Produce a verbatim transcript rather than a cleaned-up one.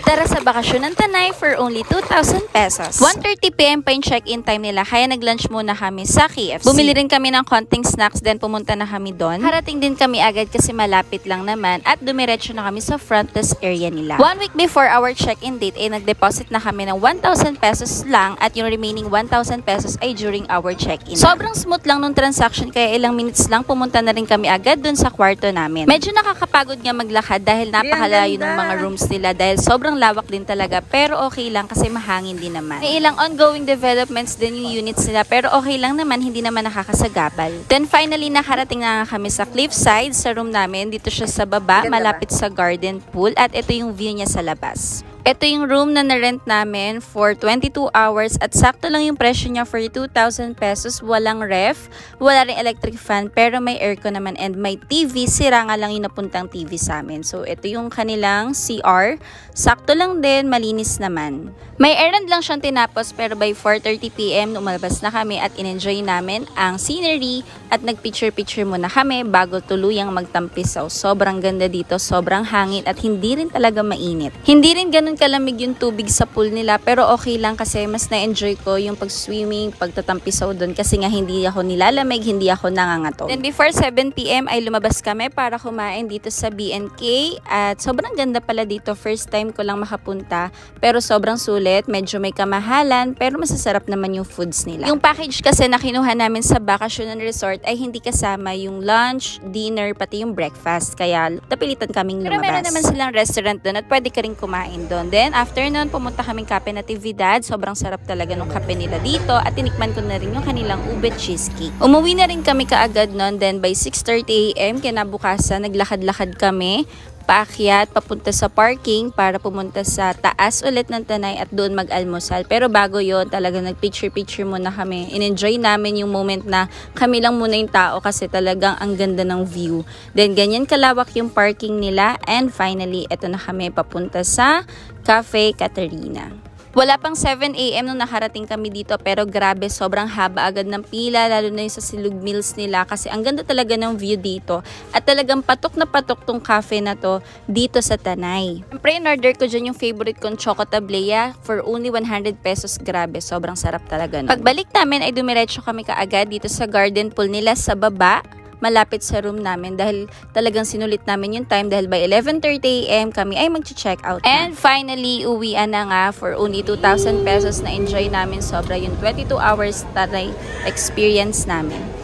Tara sa bakasyon ng Tanay for only two thousand pesos. one thirty p m pa yung check-in time nila, kaya nag-lunch muna kami sa K F C. Bumili rin kami ng konting snacks, then pumunta na kami doon. Harating din kami agad kasi malapit lang naman at dumiretso na kami sa front desk area nila. One week before our check-in date ay nag-deposit na kami ng one thousand pesos lang at yung remaining one thousand pesos ay during our check-in. Sobrang smooth lang nung transaction, kaya ilang minutes lang pumunta na rin kami agad dun sa kwarto namin. Medyo nakakapagod nga maglakad dahil napakalayo ng mga rooms nila dahil sobrang lawak din talaga, pero okay lang kasi mahangin din naman. May ilang ongoing developments din yung units nila, pero okay lang naman, hindi naman nakakasagabal. Then finally nakarating na nga kami sa cliffside sa room namin. Dito siya sa baba, malapit sa garden pool, at ito yung view niya sa labas. Ito yung room na na-rent namin for twenty-two hours at sakto lang yung presyo niya for two thousand pesos. Walang ref, wala rin electric fan, pero may aircon naman and may T V. Sira nga lang yung napuntang T V sa amin. So ito yung kanilang C R. Sakto lang din, malinis naman. May errand lang siyang tinapos, pero by four thirty p m umalabas na kami at in-enjoy namin ang scenery at nag-picture-picture muna kami bago tuluyang magtampisaw. Sobrang ganda dito, sobrang hangin at hindi rin talaga mainit. Hindi rin ganun kalamig yung tubig sa pool nila, pero okay lang kasi mas na-enjoy ko yung pag-swimming, pagtatampisaw doon kasi nga hindi ako nilalamig, hindi ako nangangato. Then before seven p m ay lumabas kami para kumain dito sa B and K at sobrang ganda pala dito. First time ko lang makapunta, pero sobrang sulit. Medyo may kamahalan, pero masasarap naman yung foods nila. Yung package kasi na kinuha namin sa Bakasyonan Resort ay hindi kasama yung lunch, dinner, pati yung breakfast. Kaya napilitan kaming lumabas. Pero meron naman silang restaurant doon at pwede ka rin kumain doon. Then, after nun, pumunta kaming Cafe Natividad. Sobrang sarap talaga ng kape nila dito. At tinikman ko na rin yung kanilang ube cheesecake. Umuwi na rin kami kaagad nun. Then, by six thirty a m kinabukasan, naglakad-lakad kami paakyat papunta sa parking para pumunta sa taas ulit ng Tanay at doon mag-almusal. Pero bago yon, talaga nag-picture-picture muna kami. In-enjoy namin yung moment na kami lang muna yung tao kasi talagang ang ganda ng view. Then, ganyan kalawak yung parking nila. And finally, eto na kami papunta sa Cafe Caterina. Wala pang seven a m nung nakarating kami dito, pero grabe, sobrang haba agad ng pila, lalo na yung sa Silug Mills nila kasi ang ganda talaga ng view dito at talagang patok na patok tong cafe na to dito sa Tanay. Siyempre, in-order ko dyan yung favorite kong Choco Tablea for only one hundred pesos. Grabe, sobrang sarap talaga nun. Pagbalik namin ay dumiretso kami kaagad dito sa garden pool nila sa baba, malapit sa room namin dahil talagang sinulit namin yung time dahil by eleven thirty a m kami ay mag-check out na. And finally, uwian na nga for only two thousand pesos. Na enjoy namin sobra yung twenty-two hours Tanay experience namin.